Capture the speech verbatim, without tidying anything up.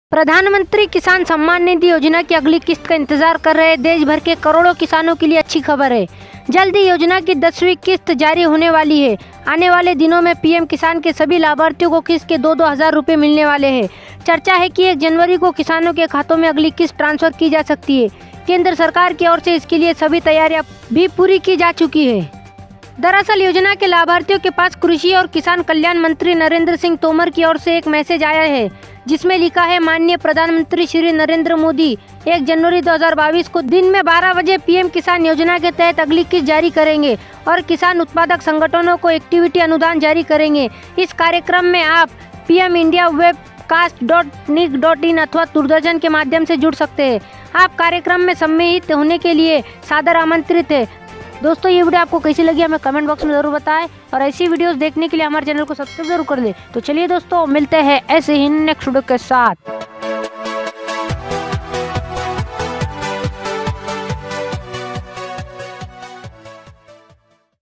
प्रधानमंत्री किसान सम्मान निधि योजना की अगली किस्त का इंतजार कर रहे देश भर के करोड़ों किसानों के लिए अच्छी खबर है। जल्द ही योजना की दसवीं किस्त जारी होने वाली है। आने वाले दिनों में पीएम किसान के सभी लाभार्थियों को किस्त के दो दो हजार रुपये मिलने वाले हैं। चर्चा है कि एक जनवरी को किसानों के खातों में अगली किस्त ट्रांसफर की जा सकती है। केंद्र सरकार की ओर से इसके लिए सभी तैयारियां भी पूरी की जा चुकी है। दरअसल योजना के लाभार्थियों के पास कृषि और किसान कल्याण मंत्री नरेंद्र सिंह तोमर की ओर से एक मैसेज आया है, जिसमें लिखा है, माननीय प्रधानमंत्री श्री नरेंद्र मोदी एक जनवरी दो हज़ार बाईस को दिन में बारह बजे पीएम किसान योजना के तहत अगली किस्त जारी करेंगे और किसान उत्पादक संगठनों को एक्टिविटी अनुदान जारी करेंगे। इस कार्यक्रम में आप PM India webcast dot nic dot in अथवा दूरदर्शन के माध्यम से जुड़ सकते हैं। आप कार्यक्रम में सम्मिलित होने के लिए सादर आमंत्रित है। दोस्तों, ये वीडियो आपको कैसी लगी हमें कमेंट बॉक्स में जरूर बताएं और ऐसी वीडियोस देखने के लिए हमारे चैनल को सब्सक्राइब जरूर कर लें। तो चलिए दोस्तों, मिलते हैं ऐसे ही नेक्स्ट वीडियो के साथ।